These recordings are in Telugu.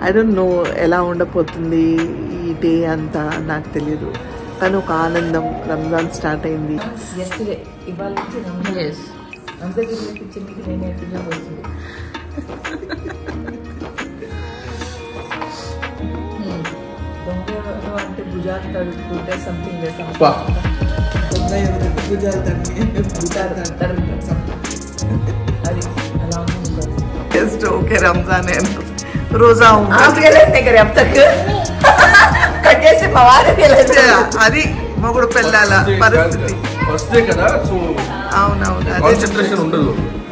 ఐ డోంట్ నో ఎలా ఉండబోతుంది ఈ డే అంతా నాకు తెలియదు, కానీ ఒక ఆనందం. రంజాన్ స్టార్ట్ అయింది. అంటే భుజాలు తడుపుకుంటే సంథింగ్ అది అలా జస్ట్ ఓకే రంజాన్ రోజా కట్టేసి మా వారు అది మొగుడు పెళ్ళాల పరిస్థితి. అవునవును, అదే ఉండదు.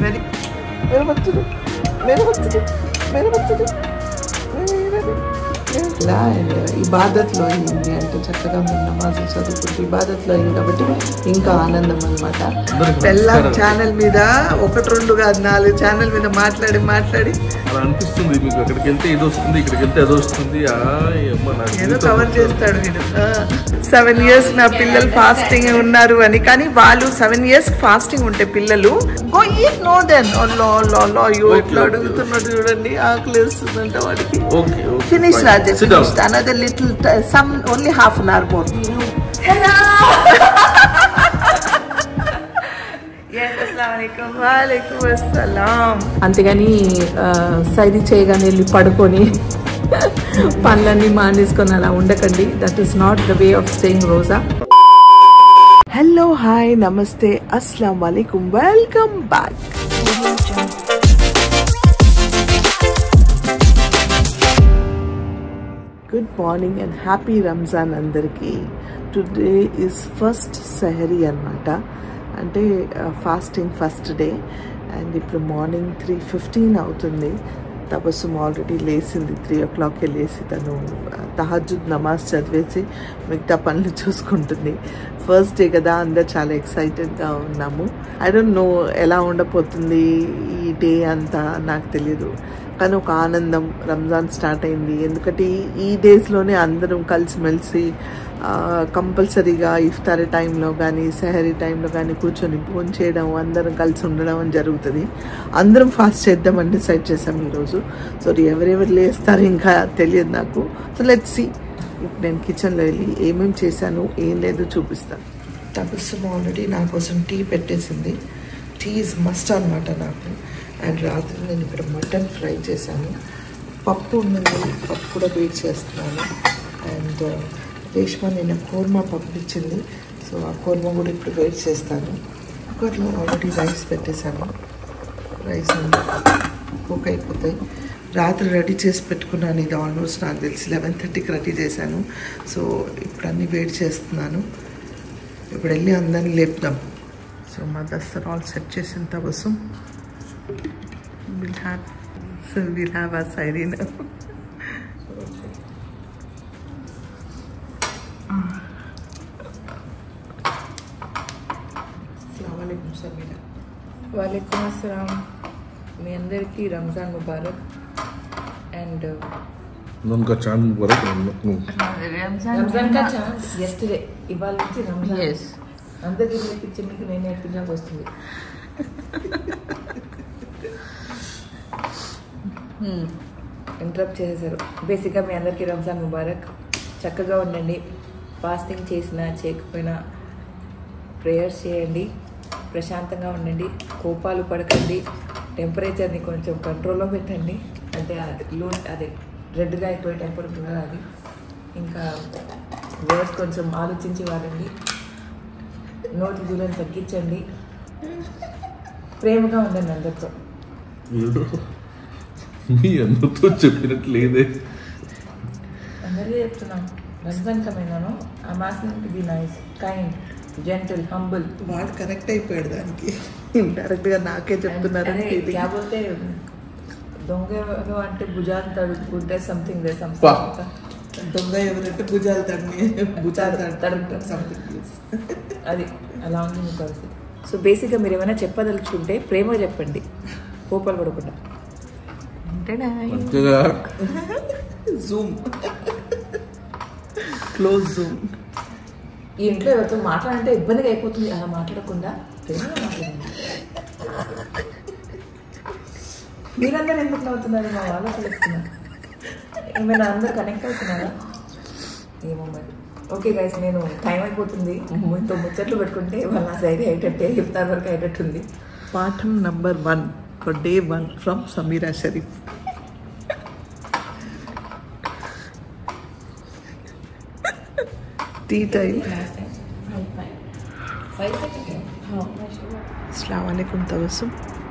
ఇబాదత్లో అయింది అంటే చక్కగా మేము నమాజులు చదువుకుంటూ ఇబాదత్లో అయింది కాబట్టి ఇంకా ఆనందం అనమాట. పెళ్ళాం ఛానల్ మీద 1-2 కాదు 4 ఛానల్ మీద మాట్లాడి అలా అనిపిస్తుంది. మీకు అక్కడికి వెళ్తే ఇది వస్తుంది, ఇక్కడికి వెళ్తే అది వస్తుంది, ఏదో కవర్ చేస్తాడు వీడు. 7 years నా పిల్లలు ఫాస్టింగ్ ఉన్నారు అని, కానీ వాళ్ళు 7 years ఫాస్టింగ్ ఉంటే పిల్లలు గో ఈట్ నో దెన్ ఇట్లా అడుగుతున్నాడు చూడండి, ఆకలి వేస్తుందంట వాడికి. Finish Rajesh, another little some only half an hour more. Hello. Yes, assalamualaikum. Waalaikum assalam. అంతేగాని సైది చేయగానే వెళ్ళి పడుకొని పనులన్నీ మానేసుకొని అలా ఉండకండి. That is not the way of staying రోజా. హలో, హాయ్, నమస్తే, అస్సలం వాలేకుమ్, welcome back. Good morning and happy Ramzan అందరికీ. టుడే ఈజ్ ఫస్ట్ సెహరీ అనమాట, అంటే ఫాస్టింగ్ ఫస్ట్ డే. అండ్ ఇప్పుడు మార్నింగ్ 3:15 అవుతుంది. తబస్సుం ఆల్రెడీ లేచింది, 3 o'clockకే లేచి తను తహజ్జుద్ నమాజ్ చదివేసి మిగతా పనులు చూసుకుంటుంది. ఫస్ట్ డే కదా, అందరు చాలా ఎక్సైటెడ్గా ఉన్నాము. ఐ డోంట్ నో ఎలా ఉండబోతుంది ఈ డే అంతా నాకు తెలియదు, కానీ ఒక ఆనందం. రంజాన్ స్టార్ట్ అయింది, ఎందుకంటే ఈ డేస్లోనే అందరం కలిసిమెలిసి కంపల్సరీగా ఇఫ్తారీ టైంలో కానీ సెహరీ టైంలో కానీ కూర్చొని భోజనం చేయడం, అందరం కలిసి ఉండడం అని జరుగుతుంది. అందరం ఫాస్ట్ చేద్దామని డిసైడ్ చేసాం ఈరోజు. సో ఎవరెవరు లేస్తారో ఇంకా తెలియదు నాకు. So let's see. ఇప్పుడు నేను కిచెన్లో వెళ్ళి ఏమేమి చేశాను ఏం లేదో చూపిస్తాను. తబస్సుం ఆల్రెడీ నా కోసం టీ పెట్టేసింది. టీ ఈజ్ మస్ట్ అనమాట నాకు. అండ్ రాత్రి నేను ఇక్కడ మటన్ ఫ్రై చేశాను. పప్పు ఉన్నది, పప్పు కూడా వేడి చేస్తున్నాను. అండ్ రేష్మా నేను కోర్మా పంపించింది, సో ఆ కోర్మా కూడా ఇప్పుడు వేడి చేస్తాను. కుక్కర్లో ఆల్రెడీ రైస్ పెట్టేశాను. రైస్ కుక్ అయిపోతాయి. రాత్రి రెడీ చేసి పెట్టుకున్నాను. ఇది ఆల్మోస్ట్ నాకు తెలిసి 11:30కి రెడీ చేశాను. సో ఇప్పుడు అన్నీ వేడి చేస్తున్నాను. ఇప్పుడు వెళ్ళి అందరినీ లేపుదాం. సో మా దస్తర్ ఆల్ సెట్ చేసిన Tabassum we'll have our Sairi now. Assalamualaikum Samira. वालेकुम अस्सलाम. మీ అందరికీ రంజాన్ ముబారక్. అండ్ उनका चांद मुबारक. రంజాన్ కా చాంద్ yesterday, ఇవాళ నుంచి రంజాన్. yes, అందరికీ నేర్పించే మీకు నేను నేర్పించాల్సి వస్తుంది. ఇంటరప్ట్ చేసేసారు. బేసిక్గా మీ అందరికీ రంజాన్ ముబారక్. చక్కగా ఉండండి. ఫాస్టింగ్ చేసినా చేయకపోయినా ప్రేయర్స్ చేయండి. ప్రశాంతంగా ఉండండి. కోపాలు పడకండి. టెంపరేచర్ని కొంచెం కంట్రోల్లో పెట్టండి. అంటే అదే రెడ్గా అయిపోయే టెంపరేచర్ అది. ఇంకా వర్డ్స్ కొంచెం ఆలోచించి వాడండి. నోటి దూరం తగ్గించండి. ప్రేమగా ఉండండి అందరితో. మీ అందరితో చెప్పినట్లేదే, అందరికీ చెప్తున్నాం. రంజాన్ కమైనాను. I asking to be nice, kind, gentle, humble. వాడు కరెక్ట్ అయిపోయాడు దానికి. ఇండైరెక్ట్గా నాకే చెప్తున్నారు. లేకపోతే దొంగ అంటే భుజాలు తడుపుకుంటే సంథింగ్ దొంగ ఎవరంటే భుజాలు తడుపుతారు సంథింగ్. అది అలా ఉంది మీ పరిస్థితి. సో బేసిక్గా మీరు ఏమైనా చెప్పదలుచుకుంటే ప్రేమగా చెప్పండి, కోపాలు పడకుండా. Zoom close zoom. ఈ ఇంట్లో ఎవరితో మాట్లాడంటే ఇబ్బందిగా అయిపోతుంది. అలా మాట్లాడకుండా ప్రేమగా మాట్లాడండి. మీరందరూ ఎందుకు నవ్వుతున్నారు? మా వాళ్ళు చెప్తున్నారు. ఏమైనా అందరూ కనెక్ట్ అవుతున్నారా ఏమో మరి. ఓకే గైస్, నేను టైం అయిపోతుంది. మీతో ముచ్చట్లు పెట్టుకుంటే వాళ్ళ నా సైడ్ అయ్యేటట్టే, ఇఫ్తార్ వరకు అయ్యేటట్టుంది. పాఠం number 1 for day 1 from Samira Sharif. Tea time. अस्सलाम वालेकुम Tabassum.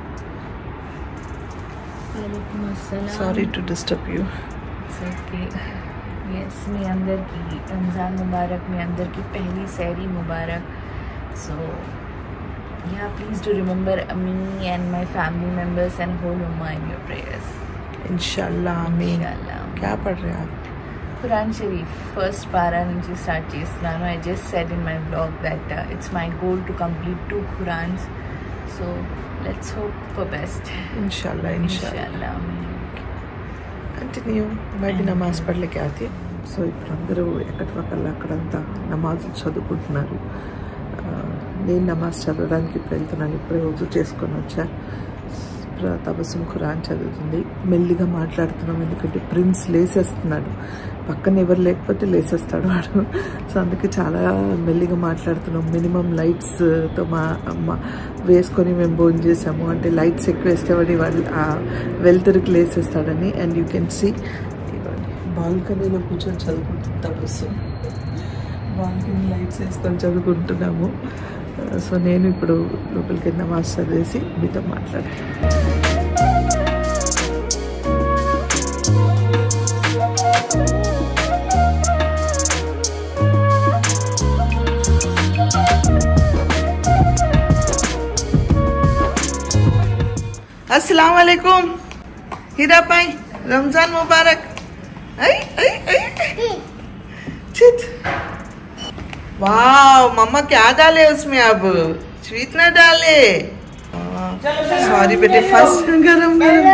Sorry to disturb you. It's okay. Yes, మీ అందరికి రంజాన్ ముబారక్, మీ అందరికి పహలీ సహరీ Mubarak. So yeah, please do remember me and my family members and whole ummah in your prayers. इंशाल्लाह आमीन. Inshallah. क्या पढ़ रहे हैं आप? Quran Sharif first para నుంచి స్టార్ట్ చేస్తున్నాను. I just said in my vlog that it's my goal to complete 2 Qurans. So let's hope for best. इंशाल्लाह इंशाल्लाह. कंटिन्यू. मैं भी नमाज पढ़ लेके आती. సో ఇప్పుడు అందరూ ఎక్కడికల్లా అక్కడంతా నమాజులు చదువుకుంటున్నారు. నేను నమాజ్ చదవడానికి ఇప్పుడు వెళ్తున్నాను. ఇప్పుడే వజూ చేసుకొని వచ్చా. తబస్సుం ఖురాన్ చదువుతుంది. మెల్లిగా మాట్లాడుతున్నాం ఎందుకంటే ప్రిన్స్ లేసేస్తున్నాడు. పక్కన ఎవరు లేకపోతే లేసేస్తాడు వాడు. సో అందుకే చాలా మెల్లిగా మాట్లాడుతున్నాం. మినిమం లైట్స్తో వేసుకొని మేము భోజనం చేసాము. అంటే లైట్స్ ఎక్కువ వేస్తే వాడు వెళ్తురికి లేసేస్తాడని. అండ్ యూ కెన్ సీ బాల్కనీలో కూర్చొని చదువుకుంటుంది తబస్సు. బాల్కనీ లైట్స్ వేసుకొని చదువుకుంటున్నాము. సో నేను ఇప్పుడు లోపలికి నమాజ్ చదివేసి మీతో మాట్లాడతాను. अस्सलाम वालेकुम हीरा भाई, रमजान मुबारक. वाह मम्मा क्या डाले उसमें? अब स्वीटनर डाले. सॉरी बेटे, फर्स्ट गरम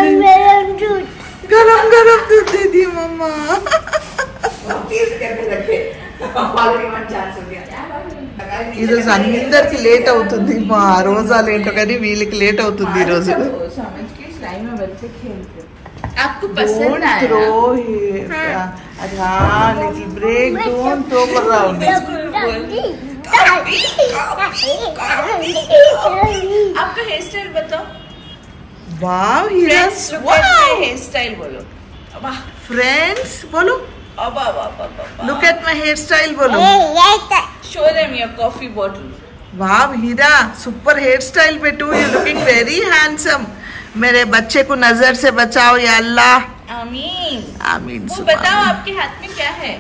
दूध दे दी मम्मा. ఈరోజు అందరికి లేట్ అవుతుంది. మా రోజాలు ఏంటో కానీ వీళ్ళకి లేట్ అవుతుంది ఈరోజు. आपको पसंद आया? Little break don't throw around. आपका हेयर स्टाइल बताओ. वाव हीरा, हेयर स्टाइल बोलो. फ्रेंड्स बोलो. Look at my hairstyle बोलो. Show them your coffee bottle. Wow Heera, super hairstyle बेटू. You looking very handsome. मेरे बच्चे को नजर से बचाओ या अल्लाह. आमीन आमीन. वो बताओ आपके हाथ में क्या है?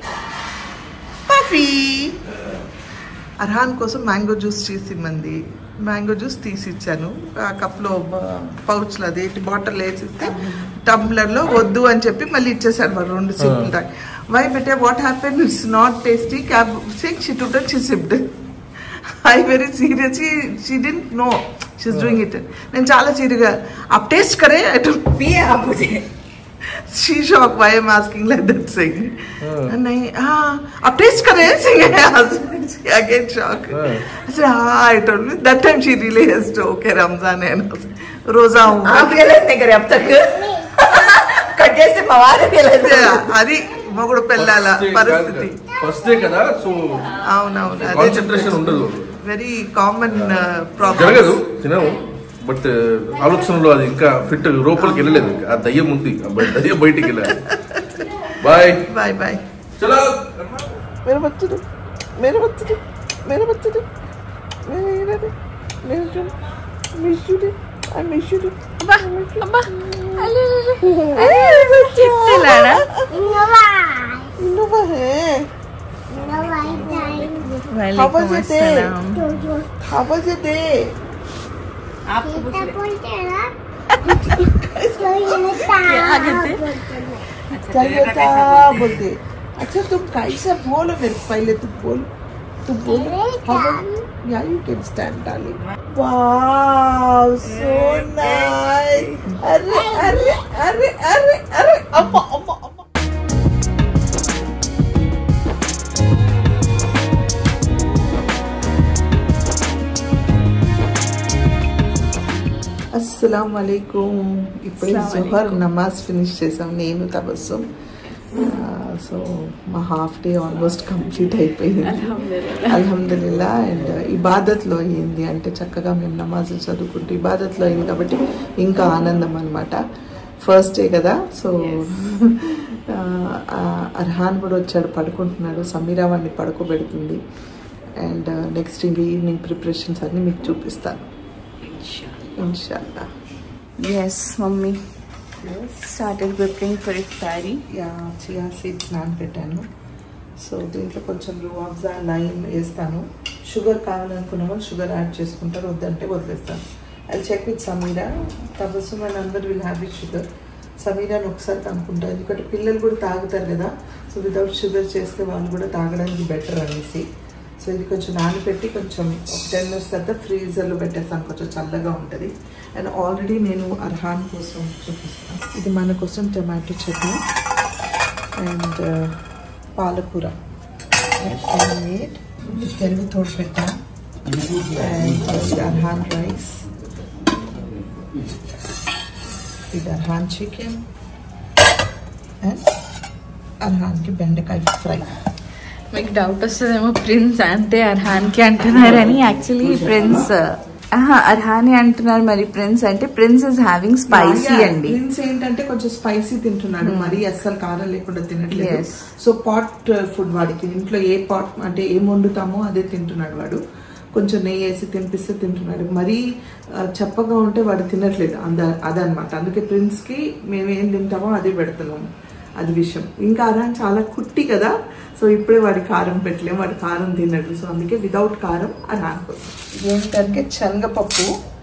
పఫీ. అర్హాన్ కోసం మ్యాంగో జ్యూస్ చేసి మంది మ్యాంగో జ్యూస్ తీసి ఇచ్చాను. ఆ కప్లో పౌచ్లో అదేంటి బాటిల్ వేసిస్తే టంబ్లర్లో వద్దు అని చెప్పి మళ్ళీ ఇచ్చేసాడు మరి 2 సిప్పులు తాగి. వై బెటే what happen? It's not tasty. క్యాబ్ సింగ్ she took she sipped. I very serious. She didn't know she is doing it. నేను చాలా సీరియస్గా आप टेस्ट करें पिए आप मुझे. She shocked. Why I'm asking like that saying? नहीं हाँ आप टेस्ट करें सिंग. She again shocked. I said हाँ I told me that time she realized okay Ramzan है ना रोजा हूँ. आप रियलाइज नहीं करे अब तक. कटे से मवाद रियलाइज. అది మొగుడు పెళ్ళాల పరిస్థితి. ఫస్ట్ డే కదా, సో అవునవును కాన్సంట్రేషన్ ఉండదు. Very common problem. జరగదు తినము, బట్ ఆలోచనలో అది ఇంకా ఫిట్ లోపలికి వెళ్ళలేదు. ఆ దయ్యం ఉంది, దయ్యం బయటికి వెళ్ళాలి. Bye bye bye. చలో. मेरे बच्चे मेरे बच्चे मेरे बच्चे मेरे miss you I miss you. अब्बा अब्बा अरे कितने लाड़ा इनोवा है. How was your day? How was your day? आपको बोलते हैं ना बोलते. अच्छा तुम कैसा बोलो मेरे पहले तुम बोलो. Yeah, you can stand darling. Wow, so nice. अरे अरे अरे अरे अरे अम्मा अम्मा अम्मा. अस्सलाम वालेकुम. ఇప్పుడే జోహర్ నమాజ్ ఫినిష్ చేసాం నేను తబస్సుం. సో మా హాఫ్ డే ఆల్మోస్ట్ కంప్లీట్ అయిపోయింది అల్హమ్దులిల్లా. అండ్ ఇబాదత్లో అయింది, అంటే చక్కగా మేము నమాజులు చదువుకుంటూ ఇబాదత్లో అయింది కాబట్టి ఇంకా ఆనందం అనమాట. ఫస్ట్ డే కదా. సో అర్హాన్ కూడా వచ్చాడు, పడుకుంటున్నాడు. సమీరా వాడిని పడుకోబెడుతుంది. అండ్ నెక్స్ట్ ఇంక ఈవినింగ్ ప్రిపరేషన్స్ అన్నీ మీకు చూపిస్తాను ఇన్షాల్లా. Yes, mummy. Started preparing for iftari. Chia seeds నానబెట్టాను. సో దీంట్లో కొంచెం రూఅఫ్జా లైమ్ వేస్తాను. షుగర్ కావాలనుకున్న వాళ్ళు షుగర్ యాడ్ చేసుకుంటారు, వద్దంటే వదిలేస్తాను. I check with Samira. Tabassum and అందరు విల్ హ్యావ్ విత్ షుగర్. సమీరాని ఒకసారి కనుక్కుంటారు, ఎందుకంటే పిల్లలు కూడా తాగుతారు కదా. సో వితౌట్ షుగర్ చేస్తే వాళ్ళు కూడా తాగడానికి బెటర్ అనేసి. సో ఇది కొంచెం నానబెట్టి కొంచెం ఒక 10 minutes తర్వాత ఫ్రీజర్లో పెట్టేస్తాను, కొంచెం చల్లగా ఉంటుంది. అండ్ ఆల్రెడీ నేను అర్హాన్ కోసం చూపిస్తాను. ఇది మన కోసం టమాటో చట్నీ అండ్ పాలకూర పెరుగు తోడు పెట్టాను. అండ్ అర్హాన్ రైస్, ఇది అర్హాన్ చికెన్ అండ్ అర్హాన్కి బెండకాయ ఫ్రై. మీకు డౌట్ వస్తుందేమో ప్రిన్స్ అంటే అర్హాన్కి అంటున్నారని. యాక్చువల్లీ ప్రిన్స్ అర్హాని అంటున్నారు, మరి ప్రిన్స్ అంటే ప్రిన్స్ ఇస్ హ్యావింగ్ స్పైసీ అండి. ప్రిన్స్ ఏంటంటే కొంచెం స్పైసీ తింటున్నాడు, మరి అస్సలు కారం లేకుండా తినట్లేదు. సో పాట్ ఫుడ్ వాడికి ఇంట్లో ఏ పాట్ అంటే ఏం వండుతామో అదే తింటున్నాడు వాడు. కొంచెం నెయ్యి వేసి తినిపిస్తే తింటున్నాడు, మరీ చప్పగా ఉంటే వాడు తినట్లేదు. అదనమాట. అందుకే ప్రిన్స్కి మేము ఏం తింటామో అదే పెడుతున్నాము, అది విషయం. ఇంకా అర్హాన్ చాలా కుట్టి కదా, సో ఇప్పుడే వాడి కారం పెట్టలేము, వాడి కారం తినడు. సో అందుకే వితౌట్ కారం అర్హాన్ కోసం. ఏంటంటే శనగపప్పు,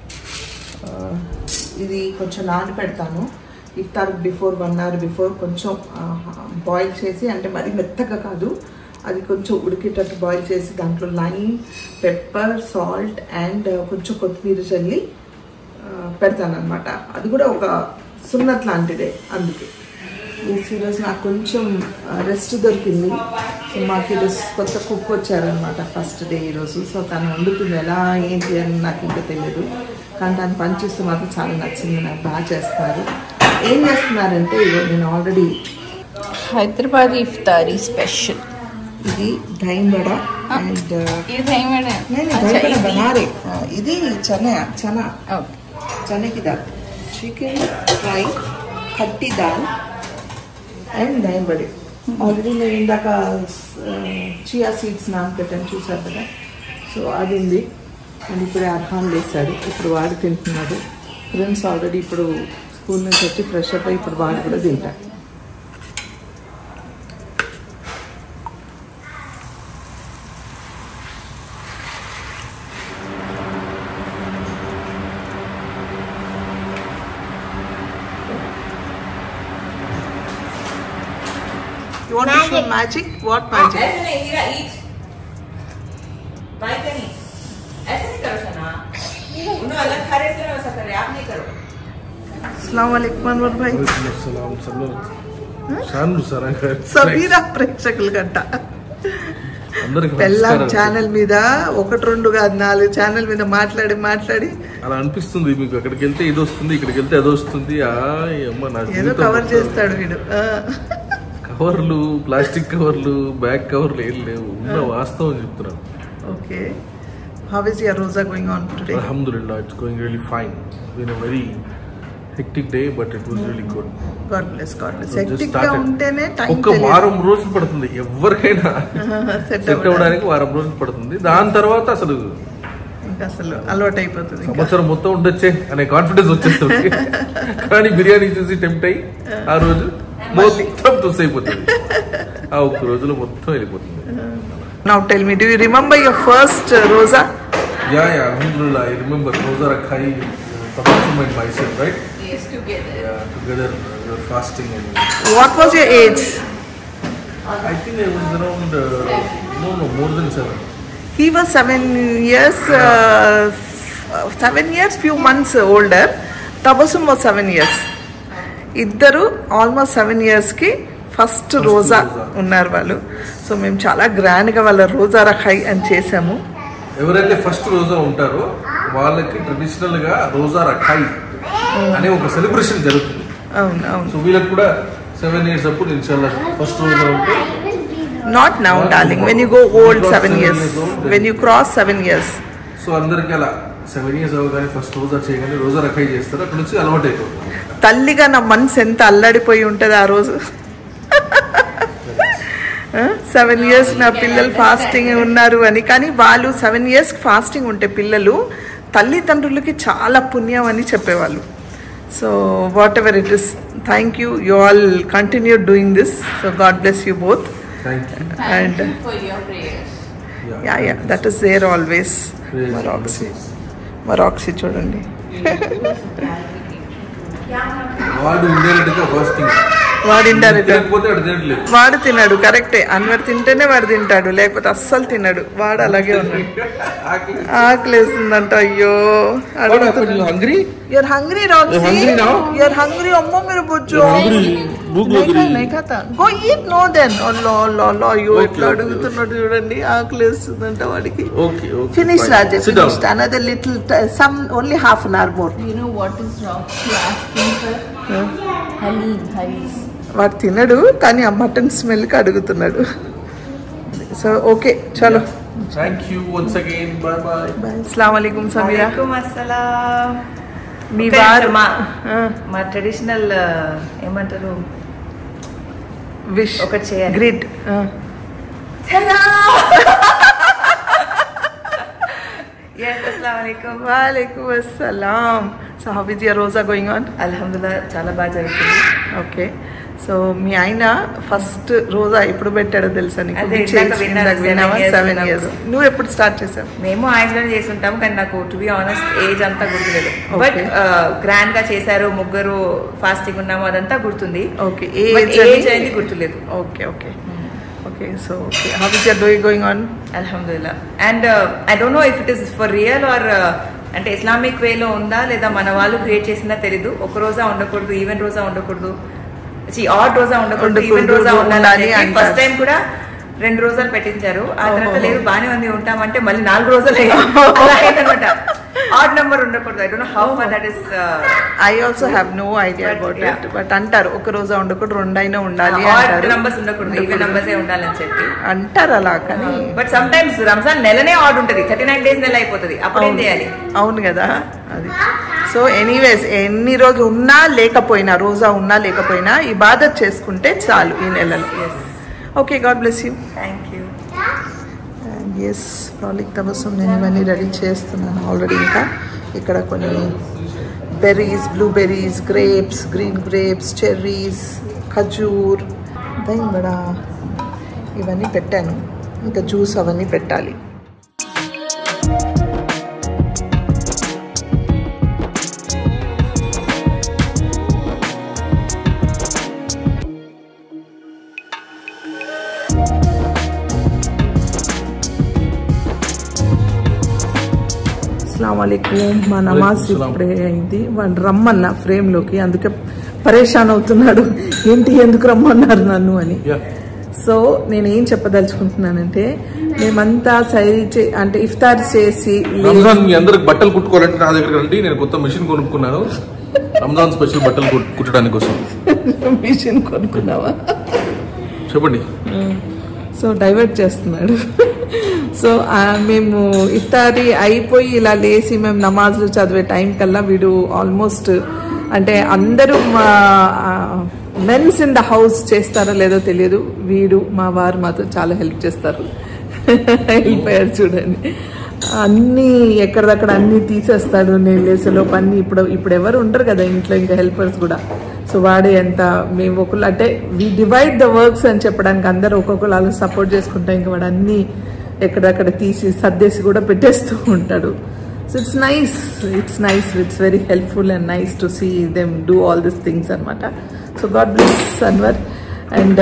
ఇది కొంచెం నానబెడతాను. ఇఫ్తార్ బిఫోర్ 1 hour బిఫోర్ కొంచెం బాయిల్ చేసి, అంటే మరి మెత్తగా కాదు, అది కొంచెం ఉడికేటట్టు బాయిల్ చేసి దాంట్లో లైమ్, పెప్పర్, సాల్ట్ అండ్ కొంచెం కొత్తిమీర చల్లి పెడతాను అనమాట. అది కూడా ఒక సున్నత్ లాంటిదే. అందుకే ఈరోజు నాకు కొంచెం రెస్ట్ దొరికింది. సో మాకు ఈరోజు కొత్త కుక్ వచ్చారనమాట ఫస్ట్ డే ఈరోజు. సో తను వండుతుంది, ఎలా ఏంటి అని నాకు ఇంకా తెలియదు, కానీ తను పనిచేస్తే మాకు చాలా నచ్చింది, నాకు బాగా చేస్తున్నారు. ఏం చేస్తున్నారంటే ఇవాళ నేను ఆల్రెడీ హైదరాబాద్ ఇఫ్తారీ స్పెషల్ ఇది దహీ వడ అండ్ బనారే, ఇది చనకి దాల్, చికెన్ ఫ్రై, ఖట్టి దాల్ అండ్ దహీ వడే. ఆల్రెడీ నేను ఇందాక చియా సీడ్స్ నానబెట్టాను, చూసారు కదా. సో అది ఉంది. అండ్ ఇప్పుడు అర్హాన్ లేసాడు, ఇప్పుడు వాడు తింటున్నాడు. ఫ్రెండ్స్ ఆల్రెడీ ఇప్పుడు స్కూల్ నుంచి వచ్చి ఫ్రెష్ అప్ అయ్యి ఇప్పుడు వాడు కూడా తింటాడు. You want to show magic? What magic? ऐसे नहीं, हीरा eat. माइक नहीं. ऐसे नहीं करो शना. उन्होंने अलग खा रहे थे ना वैसा कर रहे. आप नहीं करो. अस्सलाम वालेकुम अनवर भाई. अस्सलाम शानू सरांगा. सबीरा ప్రేక్షకుల గంట. అందరికి పెళ్ళాం ఛానల్ మీద 1-2 కాదు 4 ఛానల్ మీద మాట్లాడి అలా అనిపిస్తుంది మీకు. అక్కడికి వెళ్తే ఇది వస్తుంది, ఇక్కడికి వెళ్తే అది వస్తుంది. ఏదో కవర్ చేస్తాడు వీడు. కవర్లు, ప్లాస్టిక్ కవర్లు, బ్యాగ్ కవర్లు ఏం లేవు, ఉన్న వాస్తవం చెప్తున్నాను. ఓకే, హౌ ఇస్ యువర్ రోజా గోయింగ్ ఆన్ టుడే? అల్హమ్దులిల్లాహ్, it's going really fine. Been a very hectic day but it was really good. God bless. Hectic గా ఉంటేనే టైం ఒక వారం రోజులు పడుతుంది ఎవరికైనా సెట్ అవ్వడానికి. వారం రోజులు పడుతుంది. దాని తర్వాత అసలు అలవాటు అయిపోతుంది. సంవత్సరం మొత్తం ఉండొచ్చే అనే కాన్ఫిడెన్స్ వచ్చేస్తుంది. కానీ బిర్యానీ చూసి టెంప్ట్ అయ్యి ఆ రోజు మొత్తం తుస్ అయిపోతుంది. ఆ ఒక్క రోజులో మొత్తం వెళ్ళిపోతుంది. Now tell me, do you remember your first roza? Yeah, alhamdulillah, I remember roza rakhai, Tabassum and myself, right? Yes, together. Yeah, together we were fasting. And What was your age? I think I was around no more than 7. He was 7 years, 7 years, few months older. Tabassum was 7 years. ఇద్దరు ఆల్మోస్ట్ 7 years కి ఫస్ట్ రోజా ఉన్నారు వాళ్ళు. సో మేము చాలా గ్రాండ్ గా వాళ్ళ రోజా రఖాయి అని చేసాము. ఎవరైతే ఫస్ట్ రోజా ఉంటారో వాళ్ళకి ట్రెడిషనల్ గా రోజా రఖాయి అనే ఒక సెలబ్రేషన్ జరుగుతుంది. అవును. సో వీళ్ళకి కూడా 7 years అప్పుడు ఇన్షాల్లా ఫస్ట్ రోజు ఉంటే Not now, darling. When you go old, 7 years. When you cross 7 years. So అందరికి అలా 7 years అవగానే ఫస్ట్ రోజా చేయగానే రోజా రకాయి చేస్తారు. అక్కడ నుంచి అలవాటు అయిపోతుంది. తల్లిగా నా మనసు ఎంత అల్లాడిపోయి ఉంటుంది ఆ రోజు. 7 years నా పిల్లలు ఫాస్టింగ్ ఉన్నారు అని. కానీ వాళ్ళు 7 years ఫాస్టింగ్ ఉంటే పిల్లలు తల్లిదండ్రులకి చాలా పుణ్యం అని చెప్పేవాళ్ళు. So whatever it is, thank you. You all continue doing this. So God bless you both. Thank you. And for your prayers. yeah, that is there always. Maroxy చూడండి. వాడు ఇండైరెక్ట్గా ఫాస్టింగ్. వాడు ఇండైరెక్ట్ తినకపోతే వాడు తినట్లేదు. వాడు తిన్నాడు, కరెక్టే. అన్వర్ తింటేనే వాడు తింటాడు, లేకపోతే అస్సలు తిన్నాడు. వాడు అలాగే ఉన్నాడు. ఆకలేస్తుందంట. అయ్యో hungry. You're hungry, Roxy? You're hungry now? You're hungry, అమ్మో మీరు బుజ్జు. नहीं खाता. Go eat no then. Allah, అయ్యో ఎట్లా అడుగుతున్నాడు చూడండి. ఆకలేస్తుందంట వాడికి. Okay. Finish, Rajay. Finished. Another little, some only half an hour more. You know what is Roxy asking for? Haris. వాడు తినడు, కానీ ఆ మటన్ స్మెల్కి అడుగుతున్నాడు. సో ఓకే, చలో. Thank you once again. Bye. అస్సలాము అలైకుం సమీరా. అస్సలాం. మీ వారు మా ట్రెడిషనల్ ఏమంటారు విష్ ఒకటి చేయాలి. గ్రిడ్. Yes, assalamu alaikum. వాలేకుం అస్సలాం. సో హౌ ఇస్ యువర్ రోజా గోయింగ్ ఆన్? అల్హమ్దుల్లా చాలా బాగా జరుగుతుంది. ఓకే. సో మీ ఆయన ఫస్ట్ రోజా ఎప్పుడు పెట్టాడో తెలుసా నీకు? అదే ఇందాక విన్నాను, 7 years. నువ్వు ఎప్పుడు స్టార్ట్ చేసావు? మేము ఆయనలోనే చేస్తుంటాము, కానీ నాకు టు బి ఆనెస్ట్ ఏజ్ అంతా గుర్తులేదు. బట్ గ్రాండ్ గా చేశారు, ముగ్గురు ఫాస్టింగ్ ఉన్నాము అదంతా గుర్తుంది. ఓకే. ఏజ్ అనేది గుర్తులేదు. Okay, so how is your day going on? Alhamdulillah. And I don't know if it is for real or అంటే ఇస్లామిక్ వేలో ఉందా లేదా మన వాళ్ళు క్రియేట్ చేసిందా తెలీదు. ఒక రోజా ఉండకూడదు, ఈవెన్ రోజా ఉండకూడదు, ఆడ్ రోజా ఉండకూడదు, ఈవెన్ రోజా ఉండాలని. ఫస్ట్ టైం కూడా 2 రోజులు పెట్టించారు. ఆ తర్వాత లేదు బానే ఉంది ఉంటామంటే మళ్ళీ 4 రోజులు అయిందనమాట. ఆడ్ నెంబర్ ఉండకూడదు. I don't know how far that is. I also have no idea about it. But అంటారు ఒక రోజా ఉండకూడదు, 2 అయినా ఉండాలి అంటారు. ఆడ్ నంబర్స్ ఉండకూడదు, ఈవెన్ నంబర్స్ ఏ ఉండాలని చెప్పి అంటారు అలా. కానీ బట్ సమ్ టైమ్స్ రంజాన్ నెలనే ఆడ్ ఉంటది, 39 days నెల అయిపోతుంది. అప్పుడు ఏం చేయాలి? అవును కదా అది. సో ఎనీవేస్ ఎన్ని రోజు ఉన్నా లేకపోయినా, రోజా ఉన్నా లేకపోయినా ఇబాదత్ చేసుకుంటే చాలు ఈ నెలలో. Okay, God bless you. Thank you. Yes, ప్రాలిక్ తబస్సుం నేను ఇవన్నీ రెడీ చేస్తున్నాను ఆల్రెడీ. ఇంకా ఇక్కడ కొన్ని berries, blueberries, grapes, green grapes, cherries, ఖజూర్, దਹੀਂ బడా ఇవన్నీ పెట్టాను. ఇంకా జ్యూస్ అవన్నీ పెట్టాలి. అస్సలాముఅలైకుం. మా నమాజ్ ఇప్పుడే అయింది. వాళ్ళు రమ్మన్నా ఫ్రేమ్లోకి, అందుకే పరేషాన్ అవుతున్నాడు. ఏంటి ఎందుకు రమ్మన్నారు నన్ను అని. సో నేనేం చెప్పదలుచుకుంటున్నానంటే, మేమంతా సైరీ అంటే ఇఫ్తార్ చేసి మీ అందరికి బట్టలు కుట్టుకోవాలంటే నా దగ్గర రండి. నేను కొత్త మిషన్ కొనుక్కున్నాను రంజాన్ స్పెషల్ బట్టలు కుట్టడానికి కోసం. మిషన్ కొనుక్కున్నావా? చెప్పండి. సో డైవర్ట్ చేస్తున్నాడు. సో మేము ఇఫ్తారీ అయిపోయి ఇలా లేచి మేము నమాజ్లు చదివే టైం కల్లా వీడు ఆల్మోస్ట్ అంటే అందరూ మా మెన్స్ ఇన్ ద హౌస్ చేస్తారో లేదో తెలియదు, వీడు మా వారు మాతో చాలా హెల్ప్ చేస్తారు. వెళ్ళిపోయారు చూడండి. అన్నీ ఎక్కడదక్కడ అన్నీ తీసేస్తాడు. నేను లేసేలోపు అన్నీ ఇప్పుడు ఎవరు ఉండరు కదా ఇంట్లో, ఇంకా హెల్పర్స్ కూడా. సో వాడే ఎంత మేము ఒకళ్ళు అంటే వి డివైడ్ ద వర్క్స్ అని చెప్పడానికి అందరూ ఒక్కొక్కరు అలా సపోర్ట్ చేసుకుంటాం. ఇంకా వాడు అన్నీ ఎక్కడక్కడ తీసి సర్దేసి కూడా పెట్టేస్తూ ఉంటాడు. So it's nice, it's very helpful and nice to see them do all this things అనమాట. So God bless Anwar. And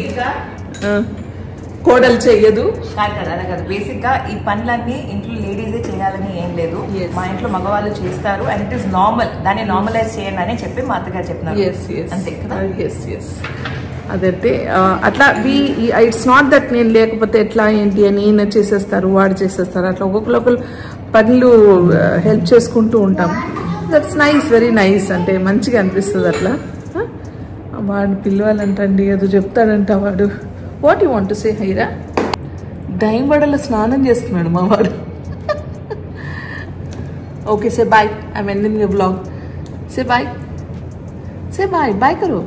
కోడలు చెయ్యదు అలా కాదు. బేసిక్ గా ఈ పనులన్నీ ఇంట్లో లేడీసే చేయాలని ఏం లేదు. మా ఇంట్లో మగవాళ్ళు చేస్తారు అండ్ ఇట్ ఇస్ నార్మల్. దాన్ని నార్మలైజ్ చేయండి అని చెప్పి మా అత్తగారు చెప్తున్నారు. అంతే కదా. అదంటే అట్లా ఇట్స్ నాట్ దట్ నేను లేకపోతే ఎట్లా ఏంటి అని ఈయన చేసేస్తారు, వాడు చేసేస్తారు, అట్లా ఒక్కొక్కరు పనులు హెల్ప్ చేసుకుంటూ ఉంటాం. That's nice, very nice. అంటే మంచిగా అనిపిస్తుంది అట్లా. వాడిని పిలవాలంటండి, ఏదో చెప్తాడంట వాడు. What you want to say హైరా? దైవడలో స్నానం చేస్తున్నాడు మా వాడు. Okay say bye, I ending your vlog. Say bye, say bye, bye కరో.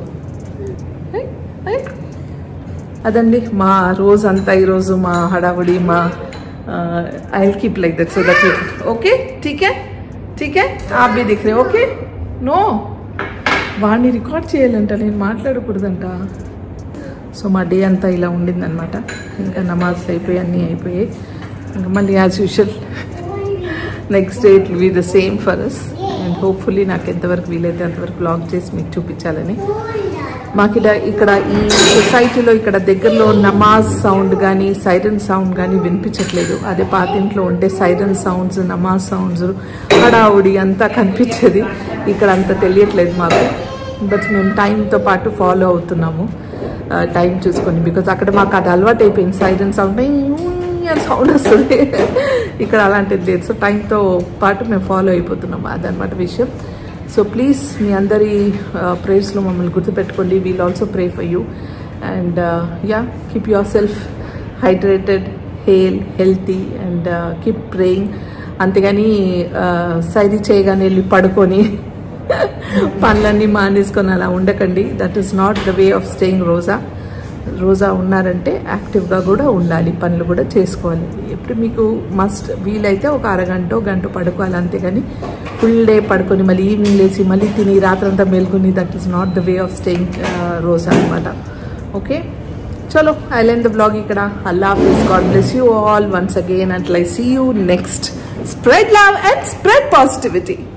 అదండి మా రోజు అంతా. ఈరోజు మా హడావుడి, మా I will keep like that so that okay. ఠీక్ హై, ఠీక్ హై, ఆప్ భీ దిఖ్ రహే. ఓకే, నో వాడిని రికార్డ్ చేయాలంట, నేను మాట్లాడకూడదంట. సో మా డే అంతా ఇలా ఉండిందనమాట. ఇంకా నమాజ్లు అయిపోయి అన్నీ అయిపోయాయి. ఇంకా మళ్ళీ as usual next day it will be the same for us. And hopefully నాకు ఎంతవరకు వీలైతే అంతవరకు బ్లాగ్ చేసి మీకు చూపించాలని. మాకు ఇక్కడ ఈ సొసైటీలో ఇక్కడ దగ్గరలో నమాజ్ సౌండ్ కానీ సైరన్ సౌండ్ కానీ వినిపించట్లేదు. అదే పాతింట్లో ఉంటే సైరన్ సౌండ్స్, నమాజ్ సౌండ్స్, హడావుడి అంతా కనిపించేది. ఇక్కడ అంత తెలియట్లేదు మాకు. బట్ మేము టైంతో పాటు ఫాలో అవుతున్నాము, టైం చూసుకొని. బికాజ్ అక్కడ మాకు అది అలవాటు అయిపోయింది, సైరన్ సౌండ్ సౌండ్ వస్తుంది. ఇక్కడ అలాంటిది లేదు. సో టైంతో పాటు మేము ఫాలో అయిపోతున్నాము, అదనమాట విషయం. సో ప్లీజ్ మీ అందరి ప్రేయర్స్లో మమ్మల్ని గుర్తుపెట్టుకోండి. We'll also pray for you. And yeah, keep yourself hydrated, healthy and keep praying. అంతేగాని సైరీ చేయగానే వెళ్ళి పడుకొని పనులన్నీ మానేసుకొని అలా ఉండకండి. That is not the way of staying రోజా. రోజా ఉన్నారంటే యాక్టివ్గా కూడా ఉండాలి, పనులు కూడా చేసుకోవాలి. ఎప్పుడు మీకు మస్ట్ వీలైతే ఒక అరగంట గంట పడుకోవాలి, అంతేగాని ఫుల్ డే పడుకొని మళ్ళీ ఈవినింగ్ లేచి మళ్ళీ తిని రాత్రంతా మేల్కొని, that is not the way of staying రోజా అనమాట. ఓకే, చలో ఐ లెండ్ ద బ్లాగ్ ఇక్కడ. అల్లా హాఫిజ్, God bless you all once again. Until I see you next. Spread love and spread positivity.